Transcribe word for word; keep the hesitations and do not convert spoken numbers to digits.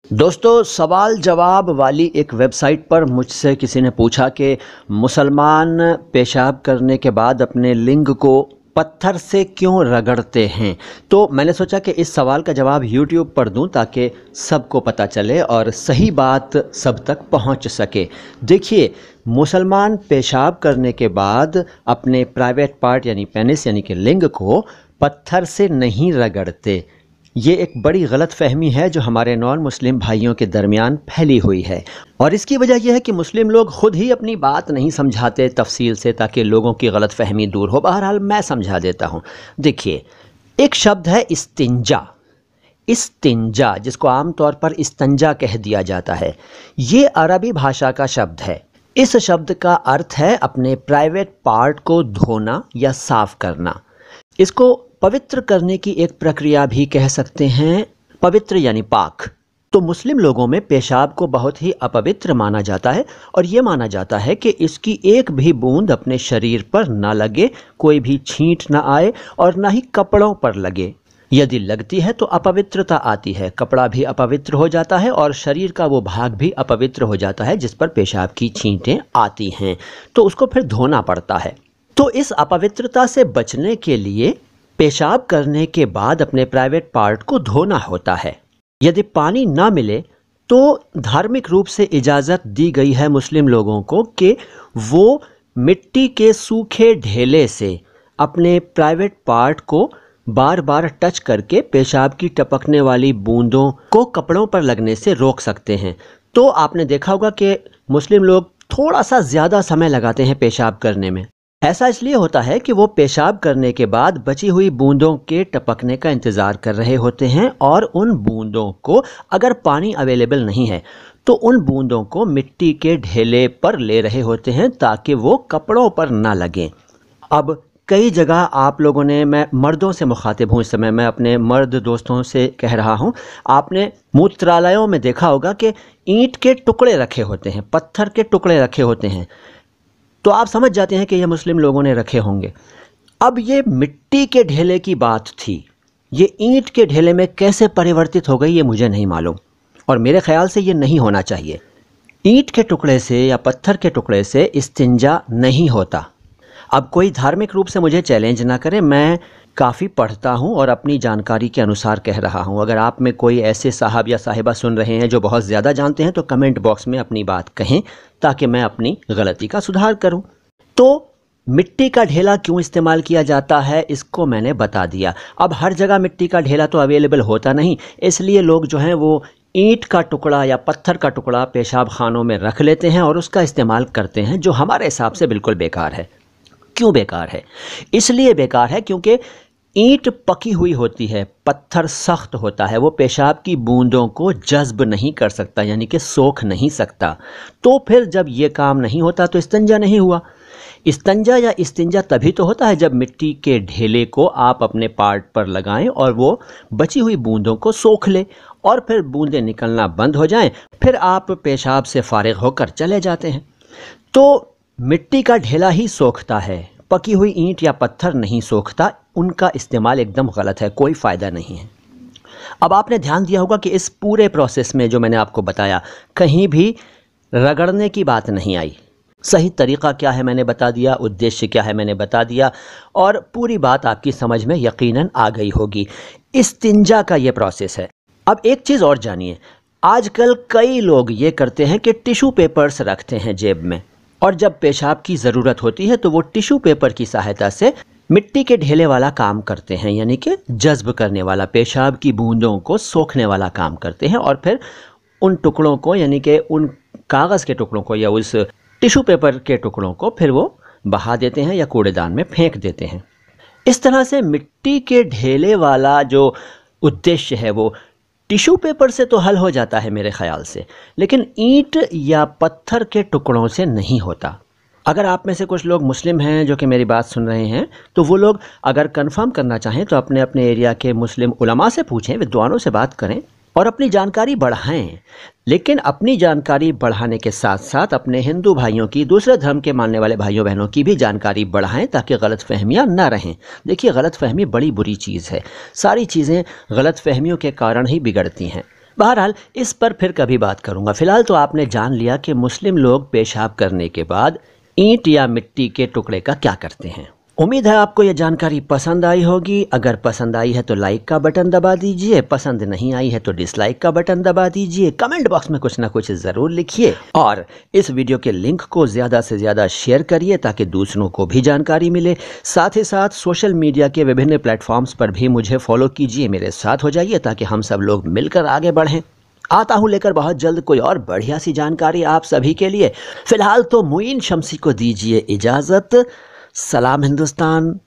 दोस्तों, सवाल जवाब वाली एक वेबसाइट पर मुझसे किसी ने पूछा कि मुसलमान पेशाब करने के बाद अपने लिंग को पत्थर से क्यों रगड़ते हैं। तो मैंने सोचा कि इस सवाल का जवाब यूट्यूब पर दूं ताकि सबको पता चले और सही बात सब तक पहुंच सके। देखिए, मुसलमान पेशाब करने के बाद अपने प्राइवेट पार्ट यानी पेनिस यानी कि लिंग को पत्थर से नहीं रगड़ते। ये एक बड़ी गलत फहमी है जो हमारे नॉन मुस्लिम भाइयों के दरमियान फैली हुई है, और इसकी वजह यह है कि मुस्लिम लोग खुद ही अपनी बात नहीं समझाते तफसील से ताकि लोगों की गलत फहमी दूर हो। बहरहाल मैं समझा देता हूँ। देखिए, एक शब्द है इस्तिंजा। इस्तिंजा जिसको आमतौर पर इस्तंजा कह दिया जाता है, ये अरबी भाषा का शब्द है। इस शब्द का अर्थ है अपने प्राइवेट पार्ट को धोना या साफ करना। इसको पवित्र करने की एक प्रक्रिया भी कह सकते हैं। पवित्र यानी पाक। तो मुस्लिम लोगों में पेशाब को बहुत ही अपवित्र माना जाता है और ये माना जाता है कि इसकी एक भी बूंद अपने शरीर पर ना लगे, कोई भी छींट ना आए और ना ही कपड़ों पर लगे। यदि लगती है तो अपवित्रता आती है, कपड़ा भी अपवित्र हो जाता है और शरीर का वो भाग भी अपवित्र हो जाता है जिस पर पेशाब की छींटें आती हैं, तो उसको फिर धोना पड़ता है। तो इस अपवित्रता से बचने के लिए पेशाब करने के बाद अपने प्राइवेट पार्ट को धोना होता है। यदि पानी ना मिले तो धार्मिक रूप से इजाज़त दी गई है मुस्लिम लोगों को कि वो मिट्टी के सूखे ढेले से अपने प्राइवेट पार्ट को बार बार टच करके पेशाब की टपकने वाली बूंदों को कपड़ों पर लगने से रोक सकते हैं। तो आपने देखा होगा कि मुस्लिम लोग थोड़ा सा ज़्यादा समय लगाते हैं पेशाब करने में। ऐसा इसलिए होता है कि वो पेशाब करने के बाद बची हुई बूंदों के टपकने का इंतज़ार कर रहे होते हैं और उन बूंदों को, अगर पानी अवेलेबल नहीं है तो उन बूंदों को मिट्टी के ढेले पर ले रहे होते हैं ताकि वो कपड़ों पर ना लगें। अब कई जगह आप लोगों ने, मैं मर्दों से मुखातिब हूँ इस समय, मैं अपने मर्द दोस्तों से कह रहा हूँ, आपने मूत्रालयों में देखा होगा कि ईंट के टुकड़े रखे होते हैं, पत्थर के टुकड़े रखे होते हैं, तो आप समझ जाते हैं कि ये मुस्लिम लोगों ने रखे होंगे। अब ये मिट्टी के ढेले की बात थी, ये ईंट के ढेले में कैसे परिवर्तित हो गई ये मुझे नहीं मालूम, और मेरे ख्याल से ये नहीं होना चाहिए। ईंट के टुकड़े से या पत्थर के टुकड़े से इस्तिंजा नहीं होता। अब कोई धार्मिक रूप से मुझे चैलेंज ना करे, मैं काफ़ी पढ़ता हूँ और अपनी जानकारी के अनुसार कह रहा हूँ। अगर आप में कोई ऐसे साहब या साहिबा सुन रहे हैं जो बहुत ज़्यादा जानते हैं तो कमेंट बॉक्स में अपनी बात कहें ताकि मैं अपनी गलती का सुधार करूँ। तो मिट्टी का ढेला क्यों इस्तेमाल किया जाता है इसको मैंने बता दिया। अब हर जगह मिट्टी का ढेला तो अवेलेबल होता नहीं, इसलिए लोग जो हैं वो ईंट का टुकड़ा या पत्थर का टुकड़ा पेशाब खानों में रख लेते हैं और उसका इस्तेमाल करते हैं, जो हमारे हिसाब से बिल्कुल बेकार है। क्यों बेकार है? इसलिए बेकार है क्योंकि ईंट पकी हुई होती है, पत्थर सख्त होता है, वो पेशाब की बूंदों को जज्ब नहीं कर सकता, यानी कि सोख नहीं सकता। तो फिर जब ये काम नहीं होता तो इस्तिंजा नहीं हुआ। इस्तिंजा या इस्तिंजा तभी तो होता है जब मिट्टी के ढेले को आप अपने पार्ट पर लगाएं और वो बची हुई बूंदों को सोख ले और फिर बूंदें निकलना बंद हो जाएं, फिर आप पेशाब से फारिग होकर चले जाते हैं। तो मिट्टी का ढेला ही सोखता है, पकी हुई ईंट या पत्थर नहीं सोखता। उनका इस्तेमाल एकदम गलत है, कोई फ़ायदा नहीं है। अब आपने ध्यान दिया होगा कि इस पूरे प्रोसेस में जो मैंने आपको बताया, कहीं भी रगड़ने की बात नहीं आई। सही तरीक़ा क्या है मैंने बता दिया, उद्देश्य क्या है मैंने बता दिया, और पूरी बात आपकी समझ में यकीनन आ गई होगी। इस्तिंजा का ये प्रोसेस है। अब एक चीज़ और जानिए, आजकल कई लोग ये करते हैं कि टिशू पेपर्स रखते हैं जेब में, और जब पेशाब की ज़रूरत होती है तो वो टिशू पेपर की सहायता से मिट्टी के ढेले वाला काम करते हैं, यानी कि जज्ब करने वाला, पेशाब की बूंदों को सोखने वाला काम करते हैं, और फिर उन टुकड़ों को, यानी कि उन कागज़ के टुकड़ों को या उस टिशू पेपर के टुकड़ों को फिर वो बहा देते हैं या कूड़ेदान में फेंक देते हैं। इस तरह से मिट्टी के ढेले वाला जो उद्देश्य है वो टिशू पेपर से तो हल हो जाता है मेरे ख्याल से, लेकिन ईंट या पत्थर के टुकड़ों से नहीं होता। अगर आप में से कुछ लोग मुस्लिम हैं जो कि मेरी बात सुन रहे हैं, तो वो लोग अगर कंफर्म करना चाहें तो अपने अपने एरिया के मुस्लिम उलमा से पूछें, विद्वानों से बात करें और अपनी जानकारी बढ़ाएं। लेकिन अपनी जानकारी बढ़ाने के साथ साथ अपने हिंदू भाइयों की, दूसरे धर्म के मानने वाले भाइयों बहनों की भी जानकारी बढ़ाएं ताकि गलत फहमियाँ ना रहें। देखिए, गलत फहमी बड़ी बुरी चीज़ है। सारी चीज़ें गलत फहमियों के कारण ही बिगड़ती हैं। बहरहाल इस पर फिर कभी बात करूंगा। फिलहाल तो आपने जान लिया कि मुस्लिम लोग पेशाब करने के बाद ईंट या मिट्टी के टुकड़े का क्या करते हैं। उम्मीद है आपको यह जानकारी पसंद आई होगी। अगर पसंद आई है तो लाइक का बटन दबा दीजिए, पसंद नहीं आई है तो डिसलाइक का बटन दबा दीजिए। कमेंट बॉक्स में कुछ ना कुछ ज़रूर लिखिए और इस वीडियो के लिंक को ज़्यादा से ज़्यादा शेयर करिए ताकि दूसरों को भी जानकारी मिले। साथ ही साथ सोशल मीडिया के विभिन्न प्लेटफॉर्म्स पर भी मुझे फॉलो कीजिए, मेरे साथ हो जाइए ताकि हम सब लोग मिलकर आगे बढ़ें। आता हूँ लेकर बहुत जल्द कोई और बढ़िया सी जानकारी आप सभी के लिए। फ़िलहाल तो मुईन शम्सी को दीजिए इजाज़त। सलाम हिंदुस्तान।